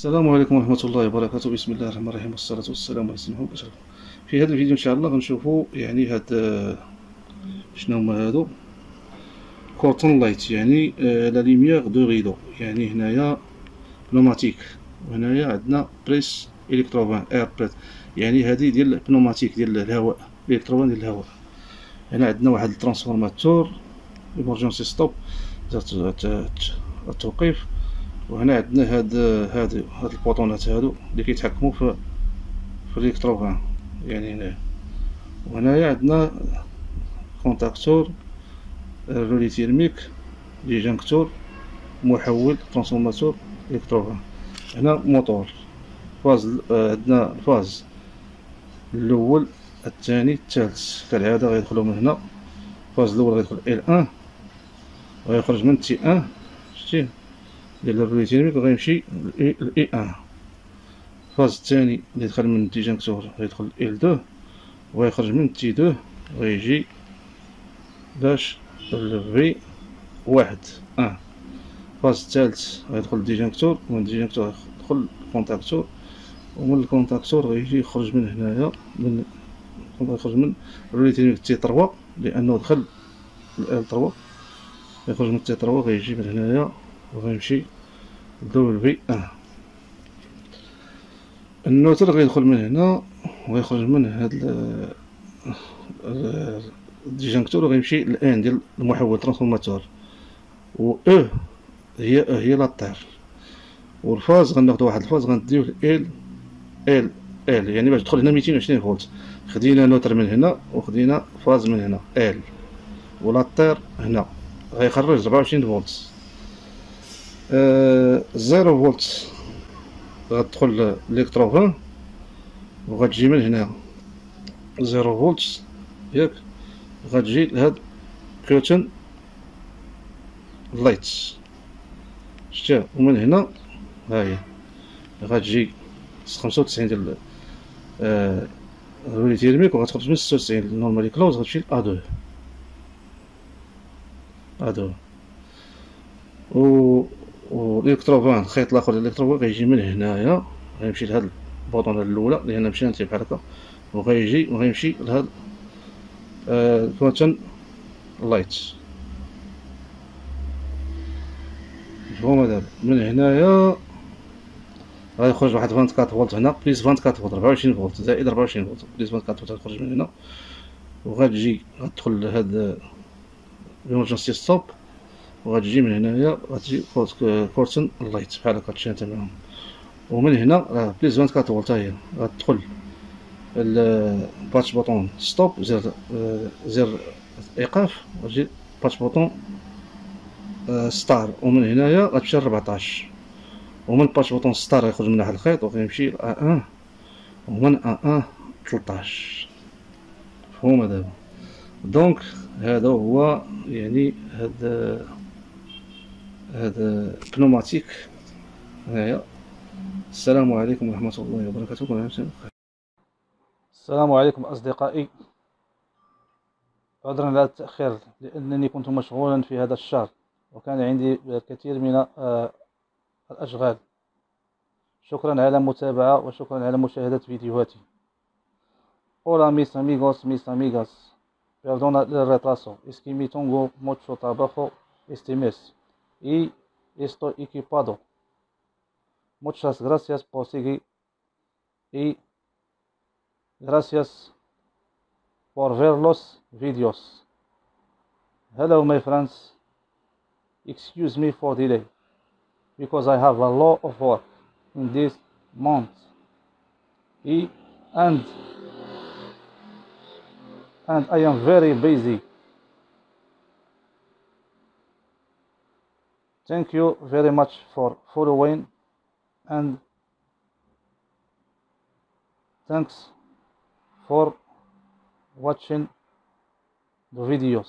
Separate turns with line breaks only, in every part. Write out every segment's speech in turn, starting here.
السلام عليكم ورحمة الله وبركاته. بسم الله الرحمن الرحيم، والصلاة والسلام على سيدنا محمد أشرف. في هذا الفيديو إن شاء الله غنشوفوا يعني هاد شنو هما هادو كورتون لايت، يعني لا ليميير دو ريدو. يعني هنايا بنوماتيك، وهنايا عندنا بريس الكتروفان اير بريس، يعني هذه ديال بنوماتيك ديال الهواء، الكتروفان ديال الهواء. هنا عندنا واحد الترانسفورماتور ايمرجنسي ستوب، التوقيف. وهنا عندنا هاد البوطونات هادو اللي كيتحكموا في الالكتروفان، يعني هنايا. وهنايا عندنا كونتاكتور رولي تيرميك، ديجانكتور، محول ترانسفورماتور الكتروفان. هنا موتور فاز، عندنا الفاز الاول الثاني الثالث كالعاده غيدخلوا من هنا. الفاز الاول غيدخل ال 1 وغيخرج من تي 1، شتي ديال الرولي تيرميك، وغيمشي ل اي 1. الفاز الثاني اللي دخل من الديجانكتور غيدخل ال 2 وغيخرج من تي 2 ويجي باش في واحد 1. الفاز الثالث غيدخل الديجانكتور، ومن الديجانكتور يدخل الكونتاكتور، ومن الكونتاكتور غيجي يخرج من هنايا، يخرج من الرولي تيرميك تي 3 لانه دخل ال 3. يخرج من تي 3 غيجي من هنايا وغيمشي لدبل في 1. النوتر غيدخل من هنا ويخرج من هاد الديجانكتور وغيمشي لان ديال المحول ترانسفورماتور، و او هي لاطير. والفاز غناخدو واحد الفاز غنديوه ال يعني باش تدخل هنا 220 فولت. خدينا نوتر من هنا وخدينا فاز من هنا ال، ولاطير هنا غيخرج 24 فولت. زيرو فولت غتدخل الالكتروفان وغتجي من هنا زيرو فولت، ياك، غتجي لهاد كوتن لايت، شتيها. ومن هنا ها هي غتجي 95 ديال الرولي تيرميك، وغتخرج من 96 نورمالي كلوز، غتمشي ل A2. والالكتروفان الخيط الاخر ديال الالكتروفان غيجي من هنايا، غيمشي لهاد البوطونه الاولى اللي هنا مشات بحال هكا، وغيجي وغيمشي لهاد الكوتن لايت. مفهوم؟ دابا من هنايا غيخرج واحد 24 فولت هنا، بليس 24 فولت، 24 فولت زائد 24 فولت، بليس 24 فولت غتخرج من هنا، وغتجي غتدخل لهاد الامرجنسي ستوب، وغتجي من هنايا غتجي كورتن لايت بحال هكا تشانت معاهم. ومن هنا بليس 24 فولت هي غتدخل الباتش بوطون ستوب، زر ايقاف، وتجي باتش بوطون ستار. ومن هنايا غتمشي ل 14، ومن باتش بوطون ستار غيخرج من واحد الخيط وغيمشي ل A1، ومن A1 13. مفهوم دابا؟ دونك هذا هو يعني هذا بنوماتيك هنايا. السلام عليكم ورحمة الله وبركاته.
السلام عليكم أصدقائي، عذرا على التأخير لأنني كنت مشغولا في هذا الشهر وكان عندي الكثير من الأشغال. شكرا على المتابعة وشكرا على مشاهدة فيديوهاتي. Hola mis amigos, mis amigas, perdona el retraso, es que me tengo mucho trabajo este mes y estoy equipado. Muchas gracias por seguir y gracias por ver los vídeos. Hello my friends, excuse me for delay because I have a lot of work in this month and I am very busy. Thank you very much for following and thanks for watching the videos.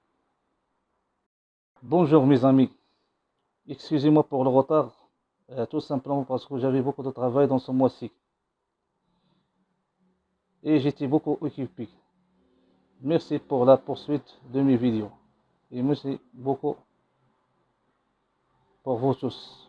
Bonjour mes amis, excusez-moi pour le retard, tout simplement parce que j'avais beaucoup de travail dans ce mois-ci et j'étais beaucoup occupé. Merci pour la poursuite de mes vidéos et merci beaucoup pour vous tous.